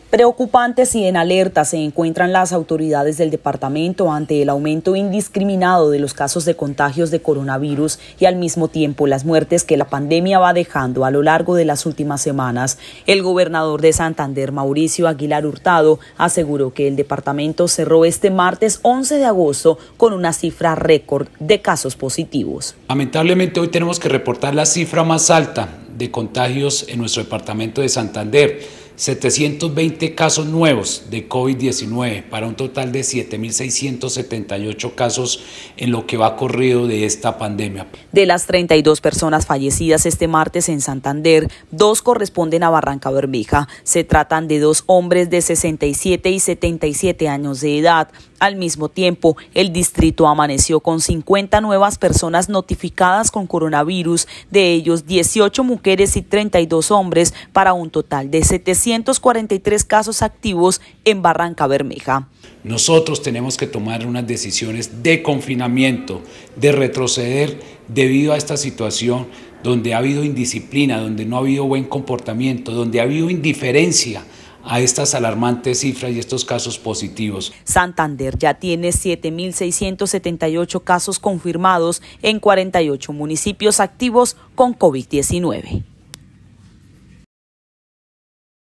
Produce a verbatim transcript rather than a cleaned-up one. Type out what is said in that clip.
Preocupantes y en alerta se encuentran las autoridades del departamento ante el aumento indiscriminado de los casos de contagios de coronavirus y al mismo tiempo las muertes que la pandemia va dejando a lo largo de las últimas semanas. El gobernador de Santander, Mauricio Aguilar Hurtado, aseguró que el departamento cerró este martes once de agosto con una cifra récord de casos positivos. Lamentablemente hoy tenemos que reportar la cifra más alta de contagios en nuestro departamento de Santander. setecientos veinte casos nuevos de COVID diecinueve para un total de siete mil seiscientos setenta y ocho casos en lo que va corrido de esta pandemia. De las treinta y dos personas fallecidas este martes en Santander, dos corresponden a Barrancabermeja. Se tratan de dos hombres de sesenta y siete y setenta y siete años de edad. Al mismo tiempo, el distrito amaneció con cincuenta nuevas personas notificadas con coronavirus, de ellos dieciocho mujeres y treinta y dos hombres, para un total de setecientos cuarenta y tres casos activos en Barrancabermeja. Nosotros tenemos que tomar unas decisiones de confinamiento, de retroceder debido a esta situación donde ha habido indisciplina, donde no ha habido buen comportamiento, donde ha habido indiferencia a estas alarmantes cifras y estos casos positivos. Santander ya tiene siete mil seiscientos setenta y ocho casos confirmados en cuarenta y ocho municipios activos con COVID diecinueve.